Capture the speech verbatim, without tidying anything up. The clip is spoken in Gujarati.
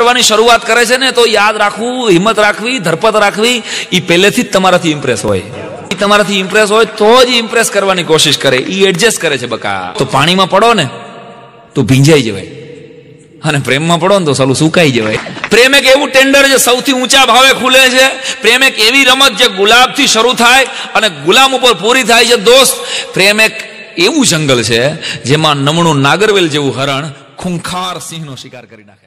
કરવાની શરૂઆત કરે છે ને, તો યાદ રાખવું, હિંમત રાખવી, ધરપત રાખવી, એ પહેલેથી જ તમારાથી ઇમ્પ્રેસ હોય. એ તમારાથી ઇમ્પ્રેસ હોય તો જ ઇમ્પ્રેસ કરવાની કોશિશ કરે, એ એડજસ્ટ કરે છે બકા. તો પાણીમાં પડો ને તો ભીંજાઈ જવાય, અને પ્રેમમાં પડો ને તો સાલું સુકાઈ જવાય. પ્રેમ એક એવું ટેન્ડર છે, સૌથી ઊંચા ભાવે ખુલે છે. પ્રેમ એક એવી રમત જે ગુલાબથી શરૂ થાય અને ગુલામ ઉપર પૂરી થાય છે. દોસ્ત, પ્રેમ એક એવું જંગલ છે જેમાં નમણું નાગરવેલ જેવું હરણ ખૂંખાર સિંહનો શિકાર કરી નાખે.